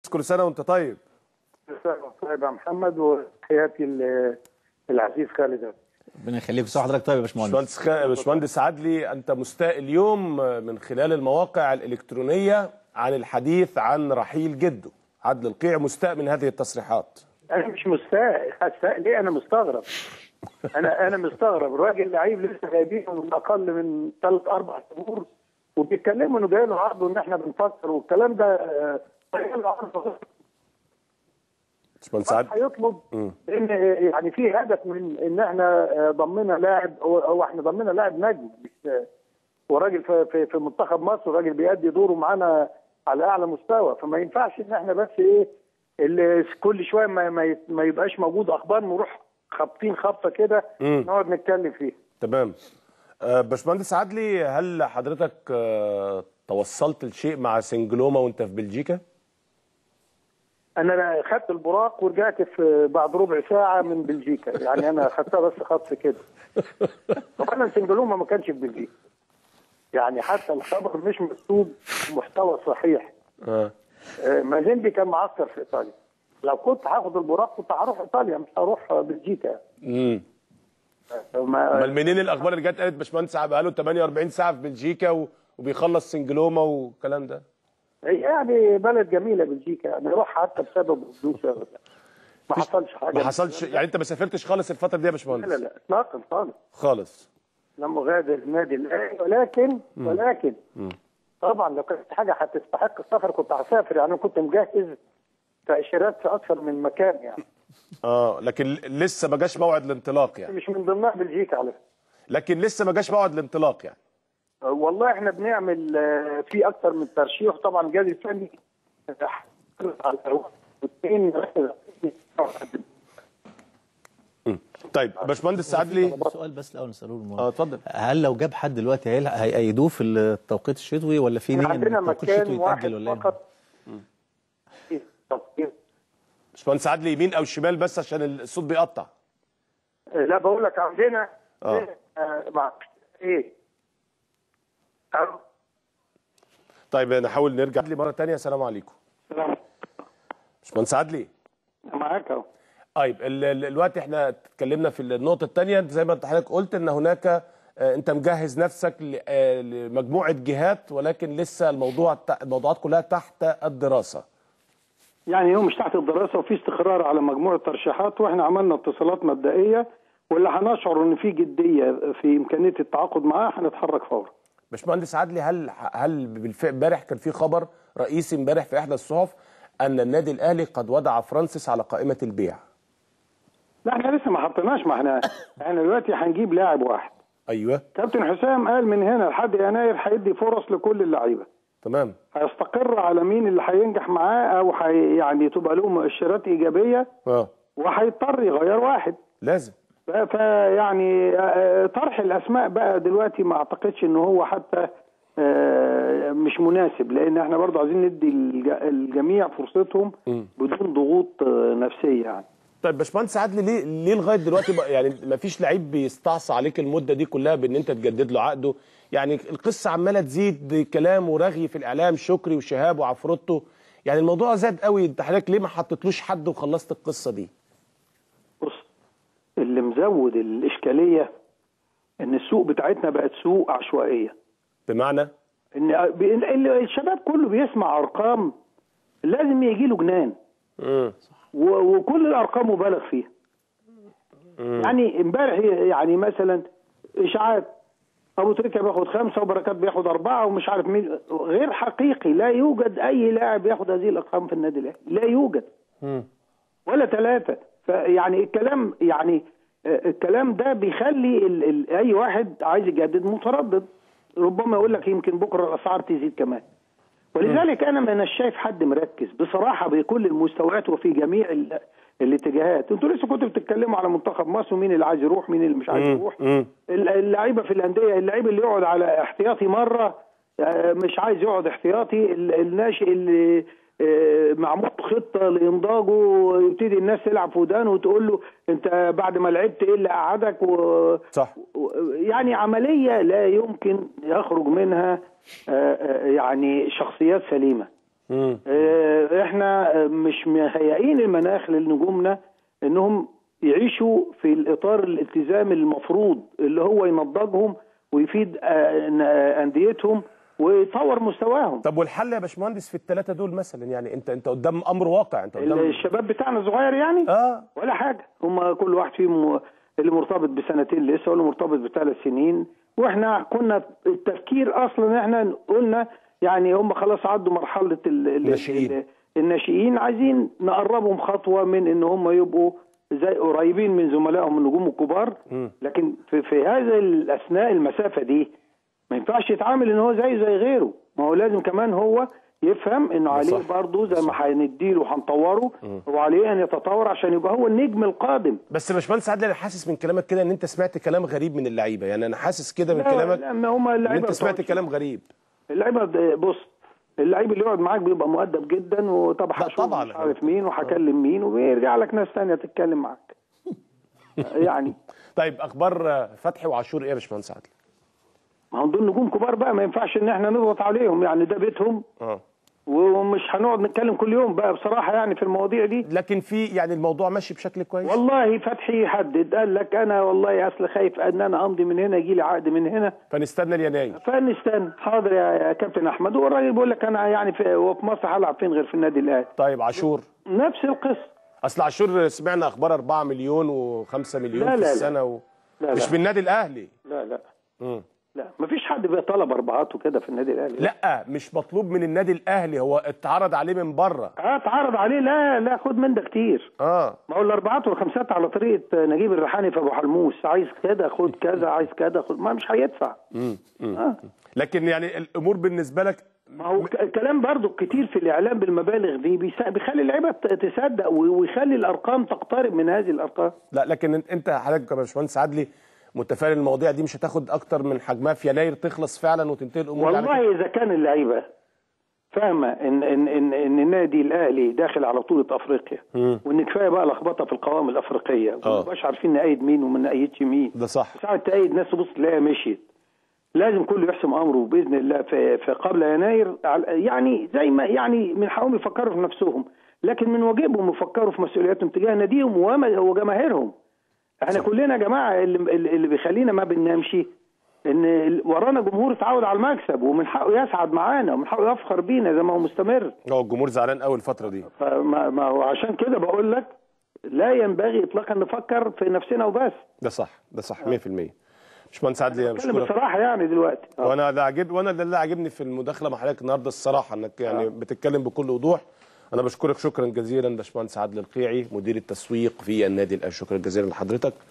كل سنه وانت طيب. كل سنه وانت طيب يا محمد، وحياتي العزيز خالد. ربنا يخليك. بصحة حضرتك طيب يا باشمهندس. باشمهندس عدلي، انت مستاء اليوم من خلال المواقع الالكترونيه عن الحديث عن رحيل جده عدلي القيع، مستاء من هذه التصريحات. انا مش مستاء، ليه؟ انا مستغرب. انا مستغرب. الراجل لعيب لسه جايبينه من اقل من 3-4 شهور وبيتكلموا انه جاي له عرض وان احنا بنفكر والكلام ده. جاي له عرض هيطلب ان يعني في هدف من ان احنا ضمنا لاعب، هو احنا ضمنا لاعب نجم، مش وراجل في منتخب مصر، وراجل بيأدي دوره معانا على اعلى مستوى. فما ينفعش ان احنا بس اللي كل شويه ما يبقاش موجود اخبار نروح خابطين خبطه كده نقعد نتكلم فيها. تمام. باشمهندس عدلي، هل حضرتك توصلت لشيء مع سنجلوما وانت في بلجيكا؟ انا خدت البراق ورجعت في بعد ربع ساعه من بلجيكا، يعني انا خدتها بس خطف كده. طبعا سنجلوما ما كانش في بلجيكا، يعني حتى الخبر مش مكتوب محتوى صحيح. مازيمبي كان معسكر في ايطاليا. لو كنت هاخد البراق كنت هروح ايطاليا، مش هروح بلجيكا. امال منين الاخبار اللي جت قالت باشمهندس بقاله 48 ساعه في بلجيكا وبيخلص سنجلوما والكلام ده؟ يعني بلد جميله بلجيكا، انا اروح حتى بسبب الدوسه. ما حصلش حاجه. ما حصلش يعني انت ما سافرتش خالص الفتره دي يا باشمهندس؟ لا اطلاقا خالص. لما غادر النادي الاهلي، ولكن طبعا لو كانت حاجه هتستحق السفر كنت هسافر. يعني انا كنت مجهز تاشيرات في اكثر من مكان يعني. لكن لسه ما جاش موعد الانطلاق يعني. مش من ضمنها بلجيكا على فكره. لكن لسه ما جاش موعد الانطلاق يعني. والله احنا بنعمل في اكثر من ترشيح، طبعا الجهاز الفني على طيب باشمهندس عدلي، سؤال بس الاول نساله اتفضل. هل لو جاب حد دلوقتي هيأيدوه في التوقيت الشتوي ولا في نيه ان التوقيت الشتوي يتأجل ولا ايه؟ باشمهندس عدلي، يمين او شمال بس عشان الصوت بيقطع. لا بقول لك عندنا طيب نحاول نرجع مره ثانيه. السلام عليكم. السلام. باشمهندس عدلي معاك اهو. طيب دلوقتي احنا اتكلمنا في النقطه الثانيه، زي ما حضرتك قلت ان هناك انت مجهز نفسك لمجموعه جهات، ولكن لسه الموضوعات كلها تحت الدراسه. يعني هو مش تحت الدراسه، وفي استقرار على مجموعه ترشيحات، واحنا عملنا اتصالات مبدئيه، واللي هنشعر ان في جديه في امكانيه التعاقد معاه هنتحرك فورا. باشمهندس عدلي، هل بالفعل امبارح كان في خبر رئيسي امبارح في احدى الصحف ان النادي الاهلي قد وضع فرانسيس على قائمه البيع؟ لا احنا لسه ما حطيناش. ما احنا دلوقتي هنجيب لاعب واحد. ايوه. كابتن حسام قال من هنا لحد يناير هيدي فرص لكل اللعيبه. تمام. هيستقر على مين اللي هينجح معاه، او يعني تبقى له مؤشرات ايجابيه. وهيضطر يغير واحد. لازم. فيعني طرح الاسماء بقى دلوقتي ما اعتقدش ان هو حتى مش مناسب، لان احنا برضه عايزين ندي الجميع فرصتهم بدون ضغوط نفسيه يعني. طيب باشمهندس عدلي، ليه لغايه دلوقتي يعني ما فيش لعيب بيستعصى عليك المده دي كلها بان انت تجدد له عقده؟ يعني القصه عماله تزيد كلام ورغي في الاعلام، شكري وشهاب وعفروتو، يعني الموضوع زاد قوي. انت حضرتك ليه ما حطيتلوش حد وخلصت القصه دي؟ بص، اللي مزود الاشكاليه ان السوق بتاعتنا بقت سوق عشوائيه. بمعنى ان الشباب كله بيسمع ارقام لازم يجي له جنان. وكل الارقام مبالغ فيها. يعني امبارح يعني مثلا اشاعات ابو تريكه بياخد 5 وبركات بياخد 4 ومش عارف مين، غير حقيقي. لا يوجد اي لاعب ياخد هذه الارقام في النادي الاهلي، لا يوجد. ولا 3. فيعني الكلام ده بيخلي اي واحد عايز يجدد متردد. ربما يقول لك يمكن بكره الاسعار تزيد كمان. ولذلك انا ما شايف حد مركز بصراحه بكل المستويات وفي جميع الاتجاهات. انتوا لسه كنتوا بتتكلموا على منتخب مصر ومين اللي عايز يروح مين اللي مش عايز يروح. اللعيبه في الانديه، اللعيب اللي يقعد على احتياطي مره مش عايز يقعد احتياطي، الناشئ اللي معمول خطه لانضاجه يبتدي الناس تلعب في ودانه وتقول له انت بعد ما لعبت ايه اللي قعدك صح. يعني عمليه لا يمكن يخرج منها يعني شخصيات سليمه. احنا مش مهيئين المناخ لنجومنا انهم يعيشوا في الاطار الالتزامي المفروض اللي هو ينضجهم ويفيد انديتهم ويطور مستواهم. طب والحل يا باشمهندس في الثلاثه دول مثلا؟ يعني انت قدام امر واقع، انت قدام الشباب بتاعنا صغير يعني ولا حاجه، هم كل واحد فيهم اللي مرتبط بسنتين لسه واللي مرتبط ب3 سنين، واحنا كنا التفكير اصلا احنا قلنا يعني هم خلاص عدوا مرحله الناشئين، عايزين نقربهم خطوه من ان هم يبقوا زي قريبين من زملائهم النجوم الكبار. لكن في هذا الاثناء المسافه دي ما ينفعش يتعامل ان هو زي غيره، ما هو لازم كمان هو يفهم انه عليه برضه زي ما هنديله وهنطوره هو عليه ان يتطور عشان يبقى هو النجم القادم. بس يا باشمهندس عادل انا حاسس من كلامك كده ان انت سمعت كلام غريب من اللعيبه، يعني انا حاسس كده من كلامك ان انت سمعت كلام غريب. اللعيبه بص، اللعيب اللي يقعد معاك بيبقى مؤدب جدا وطبعا مش عارف مين وهكلم مين وبيرجع لك ناس ثانيه تتكلم معاك يعني. طيب اخبار فتحي وعاشور ايه يا باشمهندس عادل؟ ما هم دول نجوم كبار بقى، ما ينفعش ان احنا نضغط عليهم، يعني ده بيتهم ومش هنقعد نتكلم كل يوم بقى بصراحه يعني في المواضيع دي. لكن في يعني الموضوع ماشي بشكل كويس والله. فتحي يحدد قال لك انا والله اصل خايف ان انا امضي من هنا يجي لي عقد من هنا فنستنى اليناير. فنستنى. حاضر يا كابتن احمد. والراجل بيقول لك انا يعني في مصر هلعب فين غير في النادي الاهلي. طيب عاشور نفس القصه. اصل عاشور سمعنا اخبار 4 مليون و5 مليون لا في لا السنه لا مش من النادي الاهلي. لا لا مفيش حد بيطلب اربعات وكده في النادي الاهلي. لا مش مطلوب من النادي الاهلي، هو اتعرض عليه من بره. اتعرض عليه. لا خد من ده كتير. ما هو الاربعات والخمسات على طريقه نجيب الريحاني في ابو حلموس، عايز كده خد كذا، عايز كده خد، ما مش هيدفع. لكن يعني الامور بالنسبه لك ما هو الكلام برضو كتير في الاعلام بالمبالغ دي بيخلي اللعيبه تصدق ويخلي الارقام تقترب من هذه الارقام. لا لكن انت حضرتك يا باشمهندس عدلي متفائل المواضيع دي مش هتاخد اكتر من حجمها في يناير تخلص فعلا وتنتهي الامور؟ والله اذا كان اللعيبه فاهمه ان النادي الاهلي داخل على بطوله افريقيا وان كفايه بقى لخبطه في القوائم الافريقيه وما بقاش عارفين نأيد مين وما نأيدش مين. ده صح. ساعه تأيد ناس تبص تلاقيها مشيت. لازم كله يحسم امره باذن الله في قبل يناير، يعني زي ما يعني من حقهم يفكروا في نفسهم، لكن من واجبهم يفكروا في مسؤولياتهم تجاه ناديهم وجماهيرهم. احنا كلنا يا جماعه اللي بيخلينا ما بننامش ان ورانا جمهور اتعود على المكسب ومن حقه يسعد معانا ومن حقه يفخر بينا زي ما هو مستمر. هو الجمهور زعلان قوي الفتره دي. ما هو عشان كده بقول لك لا ينبغي اطلاقا نفكر في نفسنا وبس. ده صح 100%. باشمهندس عادل انا بشكرك بصراحه يعني دلوقتي وانا اللي عاجبني في المداخله مع حضرتك النهارده الصراحه انك يعني بتتكلم بكل وضوح. انا بشكرك شكرا جزيلا باشمهندس عادل القيعي مدير التسويق في النادي الاهلي. شكرا جزيلا لحضرتك.